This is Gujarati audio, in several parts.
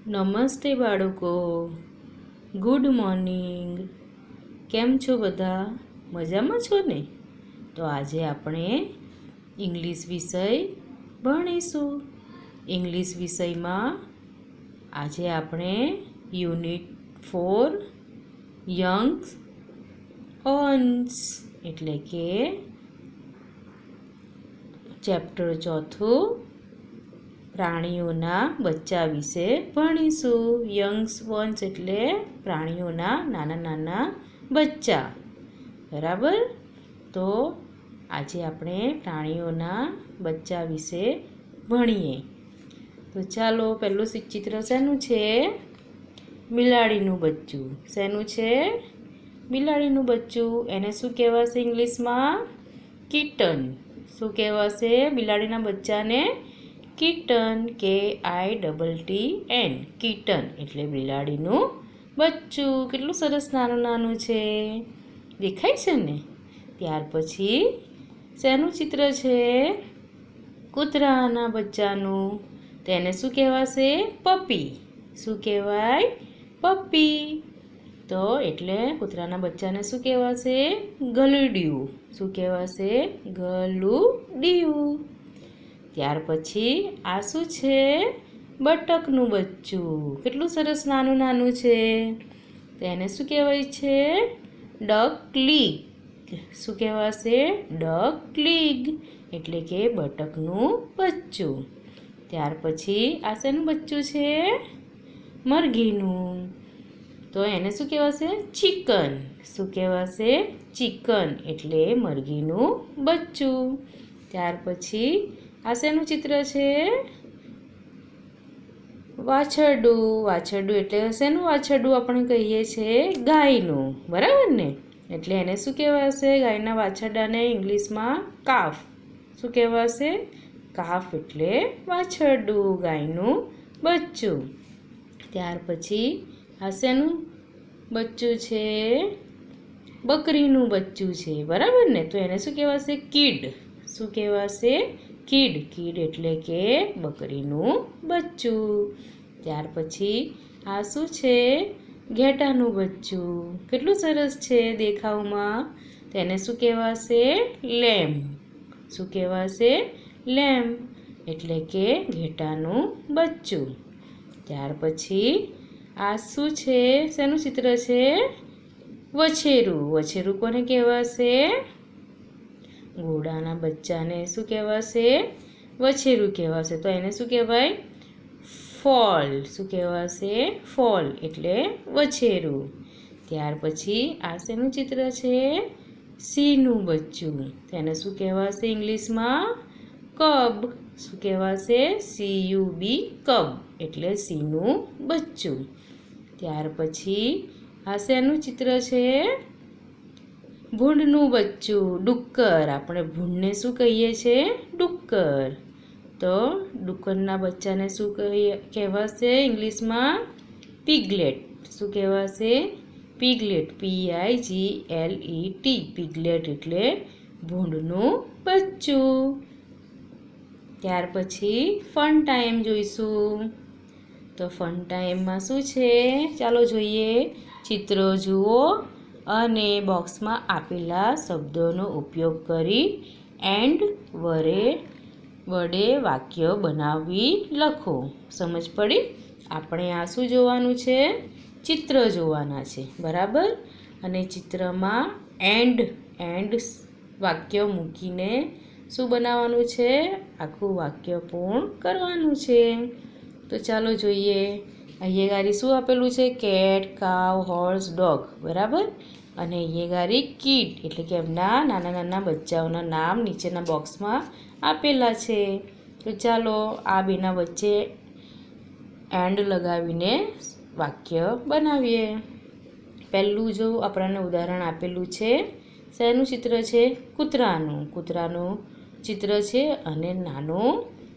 નમસ્તે બાળકો, ગુડ મોર્નિંગ. કેમ છો બધા? મજામાં છો ને? તો આજે આપણે ઇંગ્લિશ વિષય ભણીશું. ઇંગ્લિશ વિષયમાં આજે આપણે યુનિટ 4 યંગ ઓન્સ એટલે કે ચેપ્ટર 4 પ્રાણીઓના બચ્ચા વિશે ભણીશું. યંગ્સ વન્સ એટલે પ્રાણીઓના નાના નાના બચ્ચા. બરાબર? તો આજે આપણે પ્રાણીઓના બચ્ચા વિશે ભણીએ. તો ચાલો, પહેલું ચિત્ર શેનું છે? બિલાડીનું બચ્ચું. શેનું છે? બિલાડીનું બચ્ચું. એને શું કહેવાશે ઇંગ્લિશમાં? કિટન. શું કહેવાશે બિલાડીના બચ્ચાને? કિટન. KITTN. કિટન એટલે બિલાડીનું બચ્ચું. કેટલું સરસ નાનું નાનું છે, દેખાય છે ને? ત્યાર પછી શેનું ચિત્ર છે? કૂતરાના બચ્ચાનું. તેને શું કહેવાશે? પપી. શું કહેવાય? પપી. તો એટલે કૂતરાના બચ્ચાને શું કહેવાશે? ગલુડિયું. શું કહેવાશે? ગલુડિયું. ત્યાર પછી આ શું છે? બતકનું બચ્ચું. કેટલું સરસ નાનું નાનું છે. તેને શું કહેવાય છે? ડકલીગ. શું કહેવાશે? ડકલીગ એટલે કે બતકનું બચ્ચું. ત્યાર પછી આ શેનું બચ્ચું છે? મરઘીનું. તો એને શું કહેવાશે? ચિકન. શું કહેવાશે? ચિકન એટલે મરઘીનું બચ્ચું. ત્યાર પછી આ શેનું ચિત્ર છે? વાછરડું. વાછરડું એટલે શેનું વાછરડું આપણે કહીએ છીએ? ગાયનું. બરાબર ને? એટલે એને શું કહેવાશે? ગાયના વાછરડાને ઇંગ્લિશમાં કાફ. શું કહેવાશે? કાફ એટલે વાછરડું, ગાયનું બચ્ચું. ત્યાર પછી આ શેનું બચ્ચું છે? બકરીનું બચ્ચું છે. બરાબર ને? તો એને શું કહેવાશે? કિડ. શું કહેવાશે? કિડ. કિડ એટલે કે બકરીનું બચ્ચું. ત્યાર પછી આ શું છે? ઘેટાનું બચ્ચું. કેટલું સરસ છે દેખાવમાં. તેને શું કહેવાશે? લેમ્બ. શું કહેવાશે? લેમ્બ એટલે કે ઘેટાનું બચ્ચું. ત્યાર પછી આ શું છે? શેનું ચિત્ર છે? વછેરું. વછેરું કોને કહેવાશે? ઘોડાના બચ્ચાને શું કહેવાશે? વછેરું કહેવાશે. તો એને શું કહેવાય? ફોલ. શું કહેવાશે? ફોલ એટલે વછેરું. ત્યાર પછી આ શેનું ચિત્ર છે? સિંહનું બચ્ચું. તેને શું કહેવાશે ઇંગ્લિશમાં? કબ. શું કહેવાશે? CUB. કબ એટલે સિંહનું બચ્ચું. ત્યાર પછી આ શેનું ચિત્ર છે? ભૂંડનું બચ્ચું. ડુક્કર. આપણે ભૂંડને શું કહીએ છીએ? ડુક્કર. તો ડુક્કરના બચ્ચાને શું કહેવાશે ઇંગ્લિશમાં? પિગલેટ. શું કહેવાશે? પિગલેટ. PIGLET. પિગલેટ એટલે ભૂંડનું બચ્ચું. ત્યાર પછી ફન ટાઈમ જોઈશું. તો ફન ટાઈમમાં શું છે? ચાલો જોઈએ. ચિત્રો જુઓ અને બોક્સમાં આપેલા શબ્દોનો ઉપયોગ કરી એન્ડ વડે વાક્ય બનાવી લખો. સમજ પડી? આપણે આ શું જોવાનું છે? ચિત્ર જોવાના છે. બરાબર? અને ચિત્રમાં એન્ડ વાક્ય મૂકીને શું બનાવવાનું છે? આખું વાક્ય પૂર્ણ કરવાનું છે. તો ચાલો જોઈએ. અહીંયા ગાડી શું આપેલું છે? કેટ, કાવ, હોર્સ, ડોગ. બરાબર? અને અહીંયા ગાડી કિડ એટલે કે એમના નાના નાના બચ્ચાઓના નામ નીચેના બોક્સમાં આપેલા છે. તો ચાલો આ બેના વચ્ચે એન્ડ લગાવીને વાક્ય બનાવીએ. પહેલું જો આપણને ઉદાહરણ આપેલું છે, શેનું ચિત્ર છે? કૂતરાનું. કૂતરાનું ચિત્ર છે અને નાનું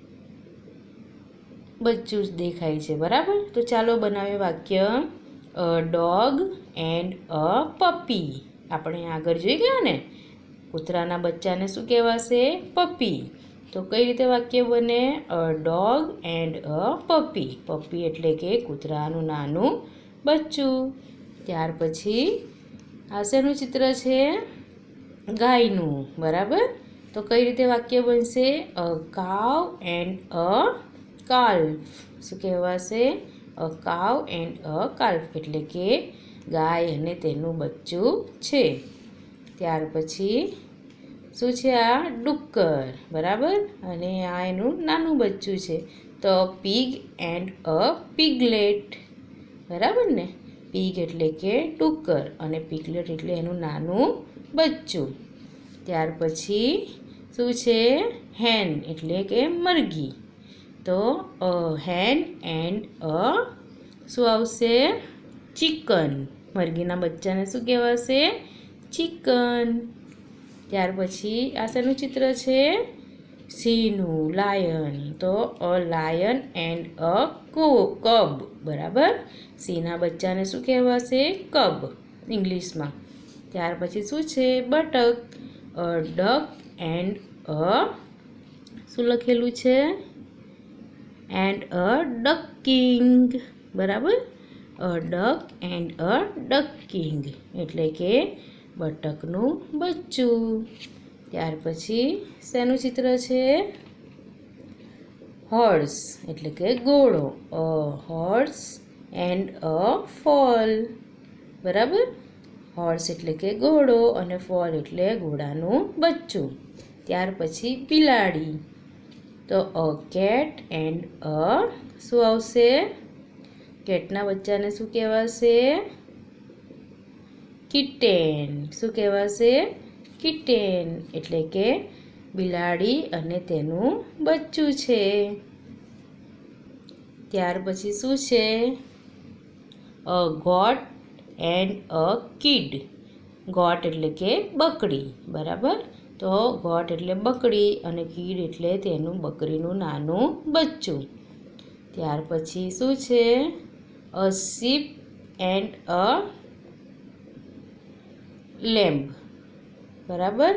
બચ્ચું દેખાય છે. બરાબર? તો ચાલો બનાવીએ વાક્ય. A dog and a puppy. આપણે આગળ જોઈ ગયા ને? કૂતરાના બચ્ચાને શું કહેવાશે? પપી. તો કઈ રીતે વાક્ય બને? A dog and a puppy. Puppy એટલે કે કૂતરાનું નાનું બચ્ચું. ત્યાર પછી આ શેનું ચિત્ર છે? ગાયનું. બરાબર. તો કઈ રીતે વાક્ય બનશે? અ કાવ એન્ડ અ કાલ્ફ. શું કહેવાશે? અ કાવ એન્ડ અ કાલ્ફ એટલે કે ગાય અને તેનું બચ્ચું છે. ત્યાર પછી શું છે? આ ડુક્કર. બરાબર. અને આ એનું નાનું બચ્ચું છે. તો પીગ એન્ડ અ પીગલેટ. બરાબર ને? પીગ એટલે કે ડુક્કર અને પીગલેટ એટલે એનું નાનું બચ્ચું. ત્યાર પછી શું છે? હેન એટલે કે મરઘી. તો અ હેન એન્ડ અ શું આવશે? ચિકન. મરઘીના બચ્ચાને શું કહેવાશે? ચિકન. ત્યાર પછી આ શેનું ચિત્ર છે? સિંહનું, લાયન. તો અ લાયન એન્ડ અ કબ. બરાબર. સિંહના બચ્ચાને શું કહેવાશે? કબ ઇંગ્લિશમાં. ત્યાર પછી શું છે? બતક. અ ડક એન્ડ અ શું લખેલું છે? And a duckling. બરાબર. અ ડક એન્ડ અ ડકિંગ એટલે કે બતકનું બચ્ચું. ત્યાર પછી શેનું ચિત્ર છે? હોર્સ એટલે કે ઘોડો. A horse and a foal. બરાબર. હોર્સ એટલે કે ઘોડો અને ફોલ એટલે ઘોડાનું બચ્ચું. ત્યાર પછી બિલાડી. તો અ કેટ એન્ડ અ શું આવશે? કેટના બચ્ચાને શું કહેવાશે? કિટેન. શું કહેવાશે? કિટેન એટલે કે બિલાડી અને તેનું બચ્ચું છે. ત્યાર પછી શું છે? A goat and a kid. Goat એટલે કે બકડી. બરાબર. તો ગોટ એટલે બકડી અને કિડ એટલે તેનું બકરીનું નાનું બચ્ચું. ત્યાર પછી શું છે? A sheep and a lamb. બરાબર.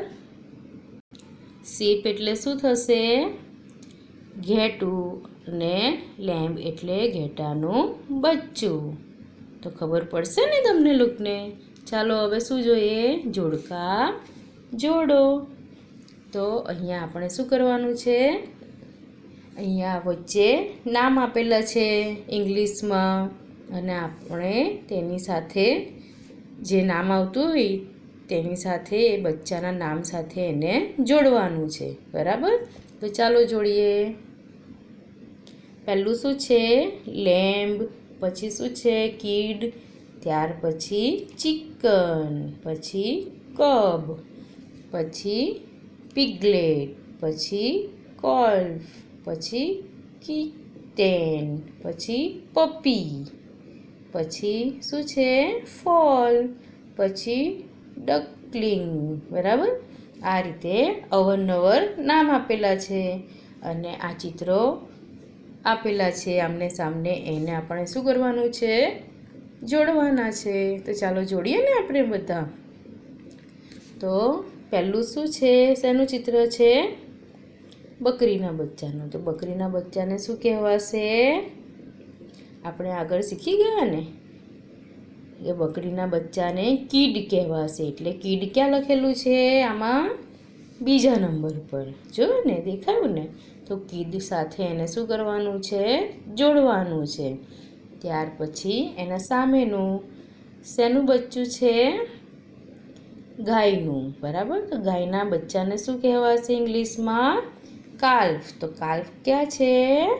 શીપ એટલે શું થશે? ઘેટું અને લેમ્બ એટલે ઘેટાનું બચ્ચું. તો ખબર પડશે ને તમને લોકોને? ચાલો હવે શું જોઈએ? જોડકા જોડો. તો અહીંયા આપણે શું કરવાનું છે? અહીંયા વચ્ચે નામ આપેલા છે ઇંગ્લિશમાં અને આપણે તેની સાથે જે નામ આવતું હોય તેની સાથે એ બચ્ચાના નામ સાથે એને જોડવાનું છે. બરાબર. તો ચાલો જોડીએ. પહેલું શું છે? લેમ્બ. પછી શું છે? કિડ. ત્યાર પછી ચિકન. પછી કબ. પછી પિગલેટ. પછી કોલ્ફ. પછી કિટેન. પછી પપી. પછી શું છે? ફોલ. પછી ડકલિંગ. બરાબર. આ રીતે અવરનવર નામ આપેલા છે અને આ ચિત્રો આપેલા છે આમને સામને. એને આપણે શું કરવાનું છે? જોડવાના છે. તો ચાલો જોડીએ ને આપણે બધા. તો પહેલું શું છે? શેનું ચિત્ર છે? બકરીના બચ્ચાનું. તો બકરીના બચ્ચાને શું કહેવાશે? આપણે આગળ શીખી ગયા ને એ બકરીના બચ્ચાને કિડ કહેવાશે. એટલે કિડ ક્યાં લખેલું છે? આમાં બીજા નંબર પર. જો ને, દેખાયું ને? તો કિડ સાથે એને શું કરવાનું છે? જોડવાનું છે. ત્યાર પછી એના સામેનું શેનું બચ્ચું છે? ગાયનું. બરાબર. તો ગાયના બચ્ચાને શું કહેવાશે ઇંગ્લિશમાં? કાલ્ફ. તો કાલ્ફ ક્યાં છે?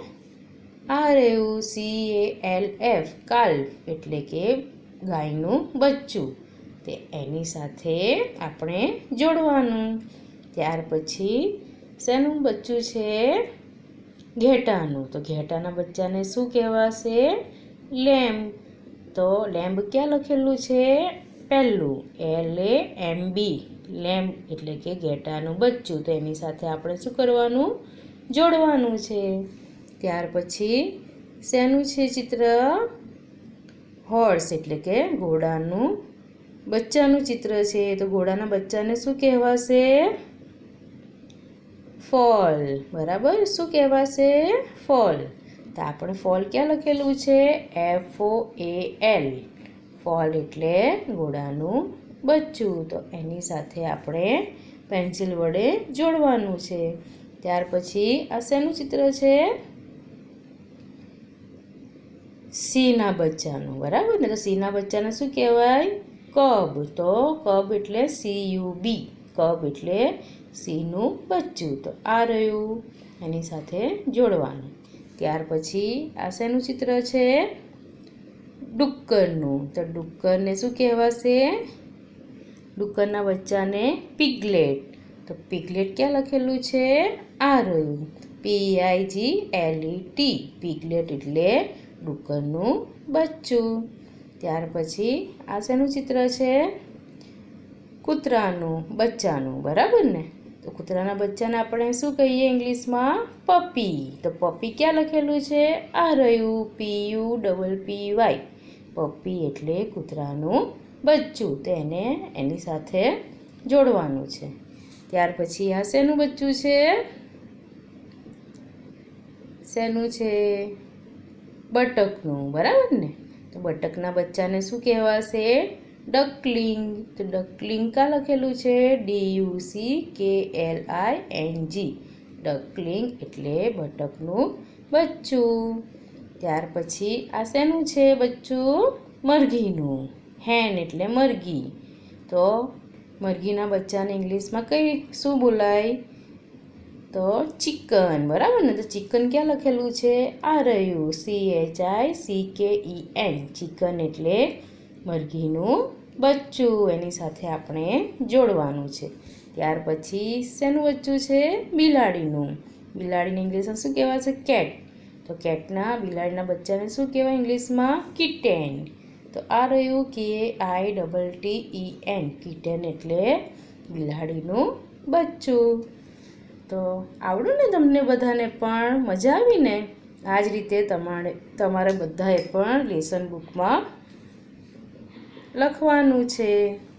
RAUCALF. કાલ્ફ એટલે કે ગાયનું બચ્ચું. તે એની સાથે આપણે જોડવાનું. ત્યાર પછી શેનું બચ્ચું છે? ઘેટાનું. તો ઘેટાના બચ્ચાને શું કહેવાશે? લેમ્બ. તો લેમ્બ ક્યાં લખેલું છે? પહેલું LAMB. લેમ્બ એટલે કે ઘેટાનું બચ્ચું. તો એની સાથે આપણે શું કરવાનું? જોડવાનું છે. ત્યાર પછી શેનું છે ચિત્ર? હોર્સ એટલે કે ઘોડાનું બચ્ચાનું ચિત્ર છે. તો ઘોડાના બચ્ચાને શું કહેવાશે? ફોલ. બરાબર, શું કહેવાશે? ફોલ. તો આપણે ફોલ ક્યાં લખેલું છે? FOAL. ફોલ એટલે ઘોડાનું બચ્ચું. તો એની સાથે આપણે પેન્સિલ વડે જોડવાનું છે. ત્યાર પછી આ શેનું ચિત્ર છે? સિંહના બચ્ચાનું. બરાબર ને? તો સિંહના બચ્ચાને શું કહેવાય? કબ. તો કબ એટલે CUB. કબ એટલે સિંહનું બચ્ચું. તો આ રહ્યું, એની સાથે જોડવાનું. ત્યાર પછી આ શેનું ચિત્ર છે? ડુક્કરનું. તો ડુક્કરને શું કહેવાશે? ડુક્કરના બચ્ચાને પિગલેટ. તો પિગલેટ ક્યાં લખેલું છે? આ રહ્યું, PIGLET. પિગલેટ એટલે ડુક્કરનું બચ્ચું. ત્યાર પછી આ શેનું ચિત્ર છે? કૂતરાનું બચ્ચાનું. બરાબર ને? તો કૂતરાના બચ્ચાને આપણે શું કહીએ ઇંગ્લિશમાં? પપી. તો પપી ક્યાં લખેલું છે? આ રહ્યું, PUPPY. પપી એટલે કૂતરાનું બચ્ચું. તો એને એની સાથે જોડવાનું છે. ત્યાર પછી આ શેનું બચ્ચું છે? શેનું છે? બતકનું. બરાબર ને? તો બતકના બચ્ચાને શું કહેવાશે? ડકલિંગ. તો ડકલિંગ ક્યાં લખેલું છે? DUCKLING. ડકલિંગ એટલે બતકનું બચ્ચું. ત્યાર પછી આ શેનું છે બચ્ચું? મરઘીનું. હેન એટલે મરઘી. તો મરઘીના બચ્ચાને ઇંગ્લિશમાં શું બોલાય? તો ચિકન. બરાબર ને? તો ચિકન ક્યાં લખેલું છે? આ રહ્યું, CHICKEN. ચિકન એટલે મરઘીનું બચ્ચું. એની સાથે આપણે જોડવાનું છે. ત્યાર પછી શેનું બચ્ચું છે? બિલાડીનું. બિલાડીને ઇંગ્લિશમાં શું કહેવાશે? કેટ. તો બિલાડીના બચ્ચાને શું કહેવાય ઇંગ્લિશમાં? કિટેન. તો આ રહ્યું, KITTEN. કિટેન એટલે બિલાડીનું બચ્ચું. તો આવડું ને તમને બધાને? પણ મજા આવી ને? આ જ રીતે તમારે બધાએ પણ લેસન બુકમાં લખવાનું છે.